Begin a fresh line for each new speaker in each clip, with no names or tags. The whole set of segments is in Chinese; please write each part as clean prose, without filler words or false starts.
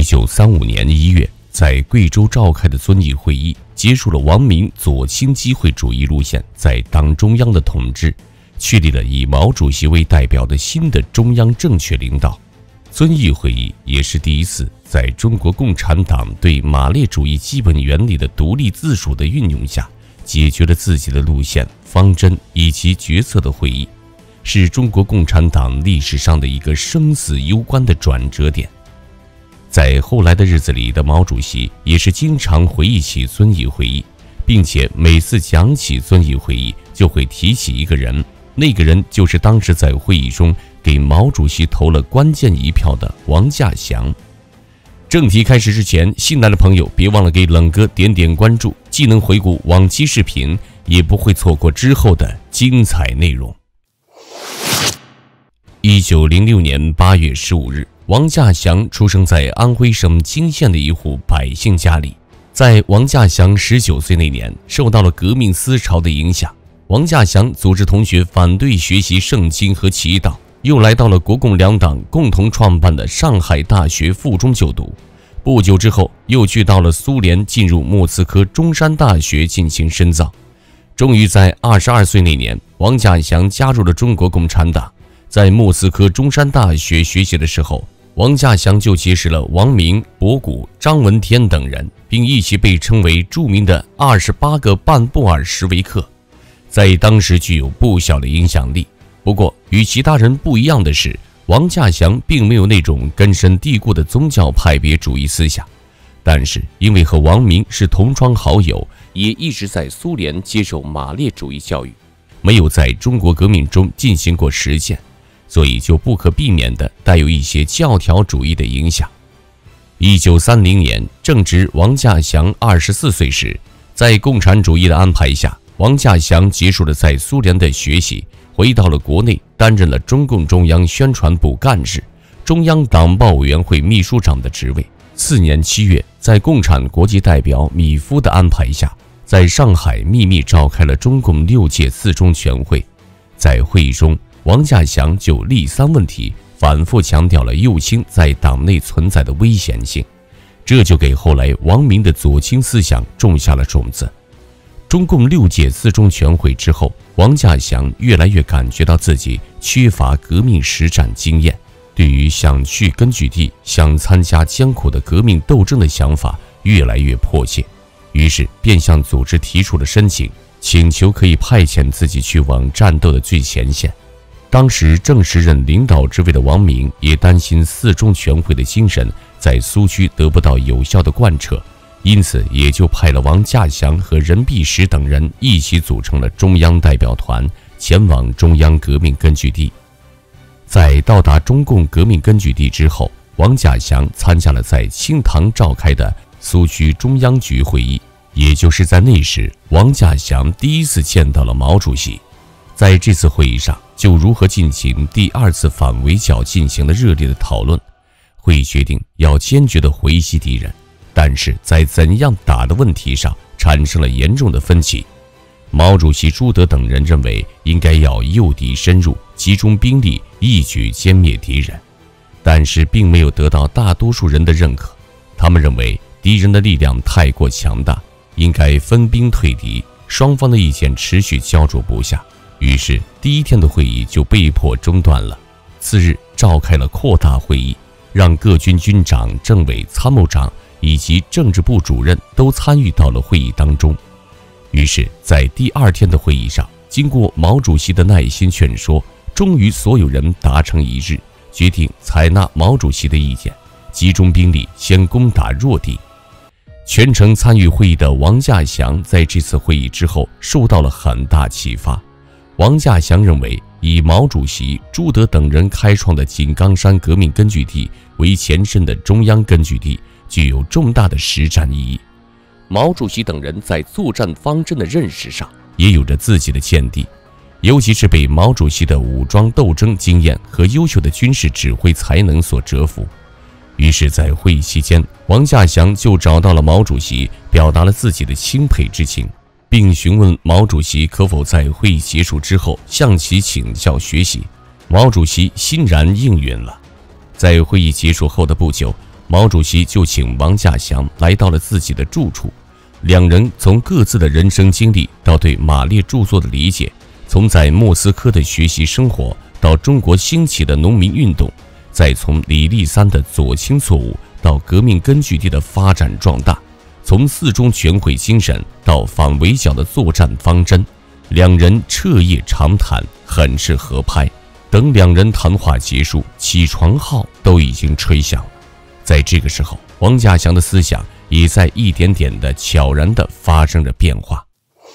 1935年1月，在贵州召开的遵义会议结束了王明左倾机会主义路线在党中央的统治，确立了以毛主席为代表的新的中央正确领导。遵义会议也是第一次在中国共产党对马列主义基本原理的独立自主的运用下，解决了自己的路线、方针以及决策的会议，是中国共产党历史上的一个生死攸关的转折点。在后来的日子里的毛主席也是经常回忆起遵义会议，并且每次讲起遵义会议就会提起一个人，那个人就是当时在会议中给毛主席投了关键一票的王稼祥。正题开始之前，新来的朋友别忘了给冷哥点点关注，既能回顾往期视频，也不会错过之后的精彩内容。1906年8月15日，王稼祥出生在安徽省泾县的一户百姓家里。在王稼祥19岁那年，受到了革命思潮的影响，王稼祥组织同学反对学习圣经和祈祷，又来到了国共两党共同创办的上海大学附中就读。不久之后，又去到了苏联，进入莫斯科中山大学进行深造。终于在22岁那年，王稼祥加入了中国共产党。在莫斯科中山大学学习的时候，王稼祥就结识了王明、博古、张闻天等人，并一起被称为著名的28个半布尔什维克，在当时具有不小的影响力。不过与其他人不一样的是，王稼祥并没有那种根深蒂固的宗教派别主义思想，但是因为和王明是同窗好友，也一直在苏联接受马列主义教育，没有在中国革命中进行过实践，所以就不可避免地带有一些教条主义的影响。1930年，正值王稼祥24岁时，在共产主义的安排下，王稼祥结束了在苏联的学习，回到了国内，担任了中共中央宣传部干事、中央党报委员会秘书长的职位。次年7月，在共产国际代表米夫的安排下，在上海秘密召开了中共6届四中全会。在会议中，王稼祥就立三问题反复强调了右倾在党内存在的危险性，这就给后来王明的左倾思想种下了种子。中共6届四中全会之后，王稼祥越来越感觉到自己缺乏革命实战经验，对于想去根据地、想参加艰苦的革命斗争的想法越来越迫切，于是便向组织提出了申请，请求可以派遣自己去往战斗的最前线。当时正时任领导职位的王明也担心四中全会的精神在苏区得不到有效的贯彻，因此也就派了王稼祥和任弼时等人一起组成了中央代表团，前往中央革命根据地。在到达中共革命根据地之后，王稼祥参加了在清塘召开的苏区中央局会议，也就是在那时，王稼祥第一次见到了毛主席。在这次会议上，就如何进行第二次反围剿进行了热烈的讨论。会议决定要坚决地回击敌人，但是在怎样打的问题上产生了严重的分歧。毛主席、朱德等人认为应该要诱敌深入，集中兵力一举歼灭敌人，但是并没有得到大多数人的认可。他们认为敌人的力量太过强大，应该分兵退敌，双方的意见持续焦灼不下。于是第一天的会议就被迫中断了。次日召开了扩大会议，让各军军长、政委、参谋长以及政治部主任都参与到了会议当中。于是在第二天的会议上，经过毛主席的耐心劝说，终于所有人达成一致，决定采纳毛主席的意见，集中兵力先攻打弱地。全程参与会议的王稼祥在这次会议之后受到了很大启发。王稼祥认为，以毛主席、朱德等人开创的井冈山革命根据地为前身的中央根据地具有重大的实战意义。毛主席等人在作战方针的认识上也有着自己的见地，尤其是被毛主席的武装斗争经验和优秀的军事指挥才能所折服。于是在会议期间，王稼祥就找到了毛主席，表达了自己的钦佩之情，并询问毛主席可否在会议结束之后向其请教学习。毛主席欣然应允了。在会议结束后的不久， 毛主席就请王稼祥来到了自己的住处。两人从各自的人生经历到对马列著作的理解，从在莫斯科的学习生活到中国兴起的农民运动，再从李立三的左倾错误到革命根据地的发展壮大，从四中全会精神到反围剿的作战方针，两人彻夜长谈，很是合拍。等两人谈话结束，起床号都已经吹响了。在这个时候，王稼祥的思想也在一点点的悄然地发生着变化。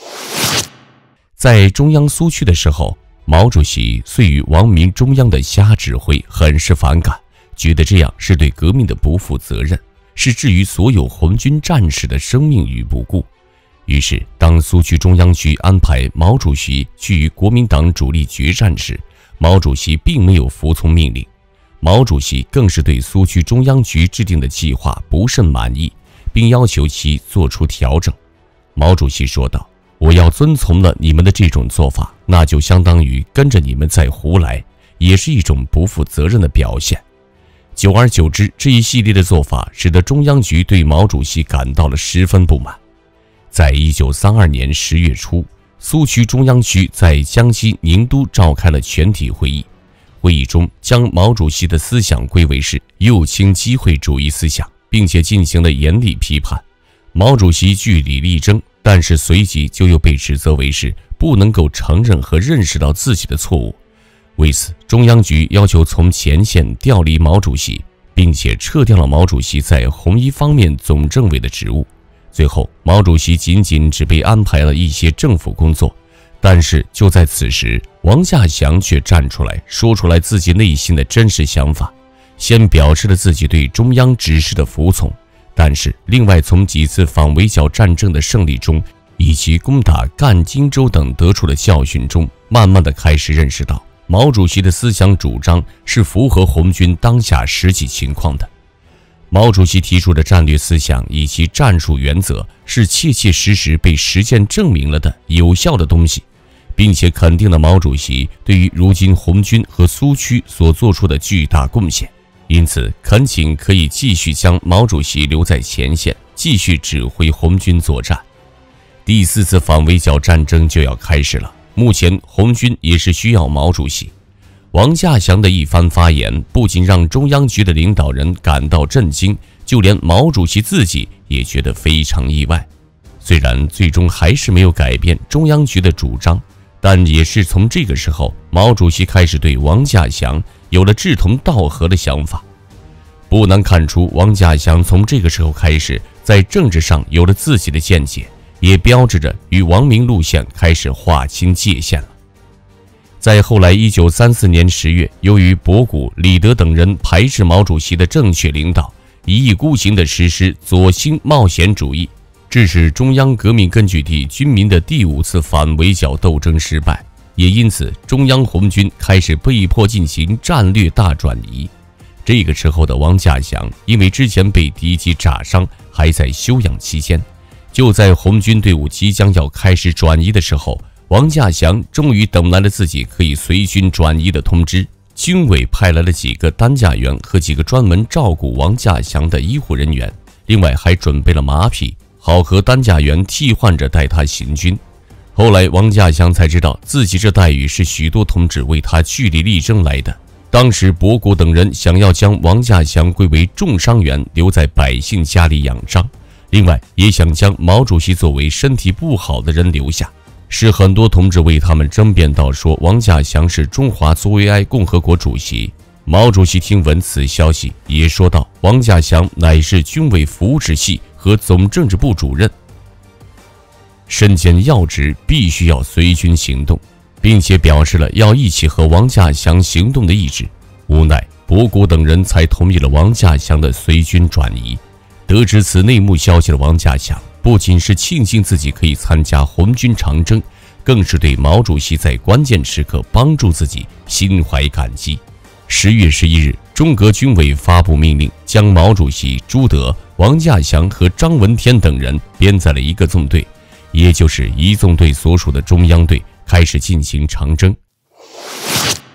在中央苏区的时候，毛主席遂与王明中央的瞎指挥很是反感，觉得这样是对革命的不负责任，是置于所有红军战士的生命于不顾。于是当苏区中央局安排毛主席去与国民党主力决战时，毛主席并没有服从命令。毛主席更是对苏区中央局制定的计划不甚满意，并要求其做出调整。毛主席说道：“我要遵从了你们的这种做法，那就相当于跟着你们在胡来，也是一种不负责任的表现。”久而久之，这一系列的做法使得中央局对毛主席感到了十分不满。在1932年10月初，苏区中央区在江西宁都召开了全体会议，会议中将毛主席的思想归为是右倾机会主义思想，并且进行了严厉批判。毛主席据理力争，但是随即就又被指责为是不能够承认和认识到自己的错误。为此，中央局要求从前线调离毛主席，并且撤掉了毛主席在红一方面总政委的职务。最后，毛主席仅只被安排了一些政府工作。但是就在此时，王稼祥却站出来说出来自己内心的真实想法，先表示了自己对中央指示的服从。但是另外从几次反围剿战争的胜利中，以及攻打赣荆州等得出的教训中，慢慢的开始认识到毛主席的思想主张是符合红军当下实际情况的。毛主席提出的战略思想以及战术原则是切切实实被实践证明了的有效的东西，并且肯定了毛主席对于如今红军和苏区所做出的巨大贡献，因此恳请可以继续将毛主席留在前线，继续指挥红军作战。第4次反围剿战争就要开始了，目前红军也是需要毛主席。王稼祥的一番发言不仅让中央局的领导人感到震惊，就连毛主席自己也觉得非常意外。虽然最终还是没有改变中央局的主张，但也是从这个时候，毛主席开始对王稼祥有了志同道合的想法。不难看出，王稼祥从这个时候开始在政治上有了自己的见解，也标志着与王明路线开始划清界限了。在后来1934年10月，由于博古、李德等人排斥毛主席的正确领导，一意孤行地实施左倾冒险主义，致使中央革命根据地军民的第5次反围剿斗争失败，也因此中央红军开始被迫进行战略大转移。这个时候的王稼祥因为之前被敌机炸伤，还在休养期间，就在红军队伍即将要开始转移的时候，王稼祥终于等来了自己可以随军转移的通知。军委派来了几个担架员和几个专门照顾王稼祥的医护人员，另外还准备了马匹，好和担架员替换着带他行军。后来王稼祥才知道，自己这待遇是许多同志为他据理力争来的。当时博古等人想要将王稼祥归为重伤员，留在百姓家里养伤，另外也想将毛主席作为身体不好的人留下，是很多同志为他们争辩到说王稼祥是中华苏维埃共和国主席。毛主席听闻此消息，也说道，王稼祥乃是军委扶持系和总政治部主任，身兼要职，必须要随军行动，并且表示了要一起和王稼祥行动的意志。无奈博古等人才同意了王稼祥的随军转移。得知此内幕消息的王稼祥不仅是庆幸自己可以参加红军长征，更是对毛主席在关键时刻帮助自己心怀感激。10月11日，中革军委发布命令，将毛主席、朱德、王稼祥和张闻天等人编在了一个纵队，也就是一纵队所属的中央队，开始进行长征。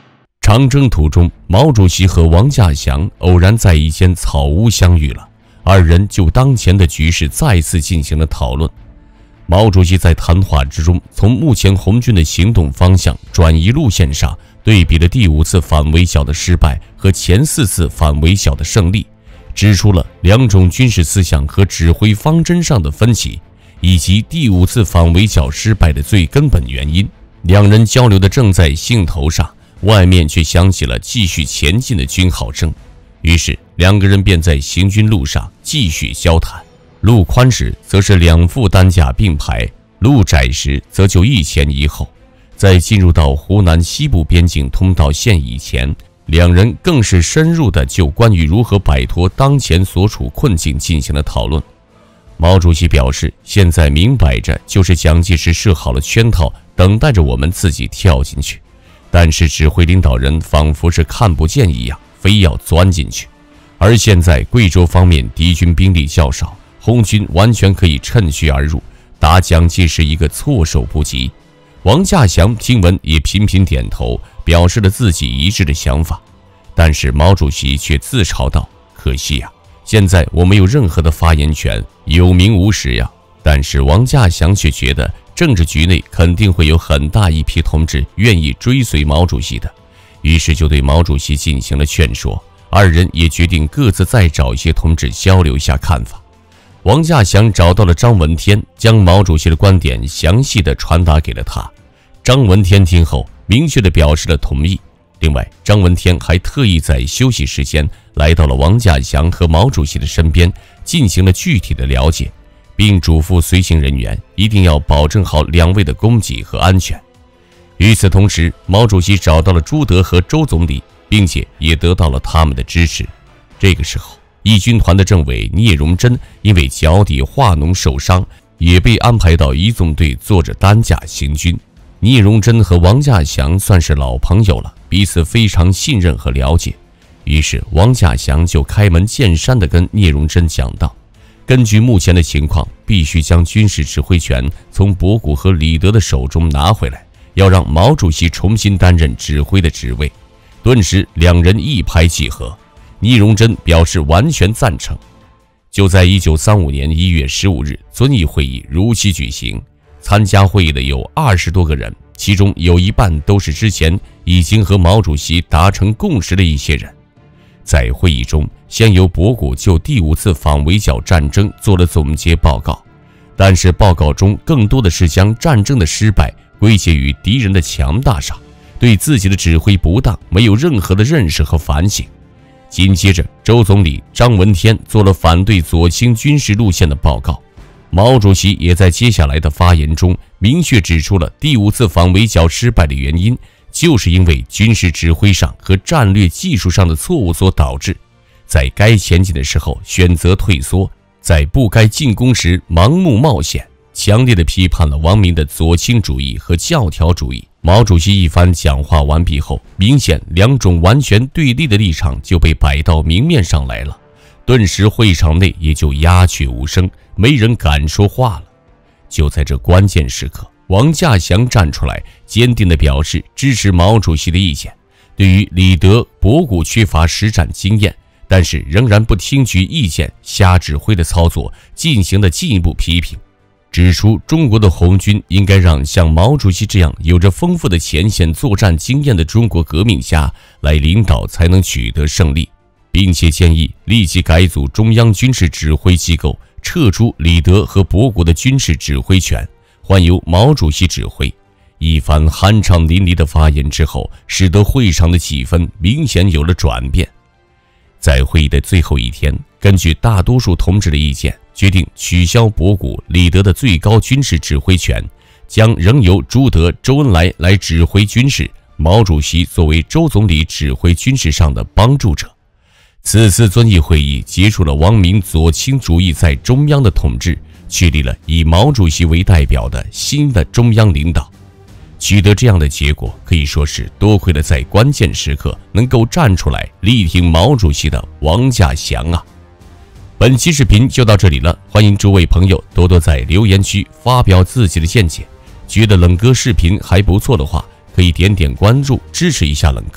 长征途中，毛主席和王稼祥偶然在一间草屋相遇了，二人就当前的局势再次进行了讨论。毛主席在谈话之中，从目前红军的行动方向、转移路线上对比了第5次反围剿的失败和前4次反围剿的胜利，指出了两种军事思想和指挥方针上的分歧，以及第5次反围剿失败的最根本原因。两人交流的正在兴头上，外面却响起了继续前进的军号声，于是两个人便在行军路上继续交谈。路宽时则是2副担架并排，路窄时则就一前一后。在进入到湖南西部边境通道线以前，两人更是深入的就关于如何摆脱当前所处困境进行了讨论。毛主席表示，现在明摆着就是蒋介石设好了圈套，等待着我们自己跳进去，但是指挥领导人仿佛是看不见一样，非要钻进去。而现在贵州方面敌军兵力较少，红军完全可以趁虚而入，打蒋介石一个措手不及。王稼祥听闻也频频点头，表示了自己一致的想法。但是毛主席却自嘲道：“可惜呀，现在我没有任何的发言权，有名无实呀。”但是王稼祥却觉得政治局内肯定会有很大一批同志愿意追随毛主席的，于是就对毛主席进行了劝说。二人也决定各自再找一些同志交流一下看法。王稼祥找到了张闻天，将毛主席的观点详细地传达给了他。张闻天听后明确地表示了同意。另外，张闻天还特意在休息时间来到了王稼祥和毛主席的身边，进行了具体的了解，并嘱咐随行人员一定要保证好2位的供给和安全。与此同时，毛主席找到了朱德和周总理，并且也得到了他们的支持。这个时候，义军团的政委聂荣臻因为脚底化脓受伤，也被安排到一纵队坐着担架行军。聂荣臻和王稼祥算是老朋友了，彼此非常信任和了解。于是王稼祥就开门见山地跟聂荣臻讲道，根据目前的情况，必须将军事指挥权从博古和李德的手中拿回来，要让毛主席重新担任指挥的职位。顿时两人一拍即合，聂荣臻表示完全赞成。就在1935年1月15日，遵义会议如期举行。参加会议的有20多个人，其中有一半都是之前已经和毛主席达成共识的一些人。在会议中，先由博古就第5次反围剿战争做了总结报告，但是报告中更多的是将战争的失败归结于敌人的强大上，对自己的指挥不当没有任何的认识和反省。紧接着，周总理张闻天做了反对左倾军事路线的报告。毛主席也在接下来的发言中明确指出了第5次反围剿失败的原因，就是因为军事指挥上和战略技术上的错误所导致，在该前进的时候选择退缩，在不该进攻时盲目冒险，强烈地批判了王明的左倾主义和教条主义。毛主席一番讲话完毕后，明显2种完全对立的立场就被摆到明面上来了，顿时会场内也就鸦雀无声，没人敢说话了。就在这关键时刻，王稼祥站出来，坚定地表示支持毛主席的意见，对于李德、博古缺乏实战经验，但是仍然不听取意见瞎指挥的操作进行了进一步批评，指出中国的红军应该让像毛主席这样有着丰富的前线作战经验的中国革命家来领导才能取得胜利，并且建议立即改组中央军事指挥机构，撤出李德和博古的军事指挥权，换由毛主席指挥。一番酣畅淋漓的发言之后，使得会场的气氛明显有了转变。在会议的最后一天，根据大多数同志的意见，决定取消博古、李德的最高军事指挥权，将仍由朱德、周恩来来指挥军事，毛主席作为周总理指挥军事上的帮助者。此次遵义会议结束了王明左倾主义在中央的统治，确立了以毛主席为代表的新的中央领导。取得这样的结果，可以说是多亏了在关键时刻能够站出来力挺毛主席的王稼祥啊！本期视频就到这里了，欢迎诸位朋友多多在留言区发表自己的见解。觉得冷哥视频还不错的话，可以点点关注支持一下冷哥。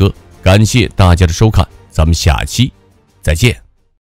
感谢大家的收看，咱们下期再见。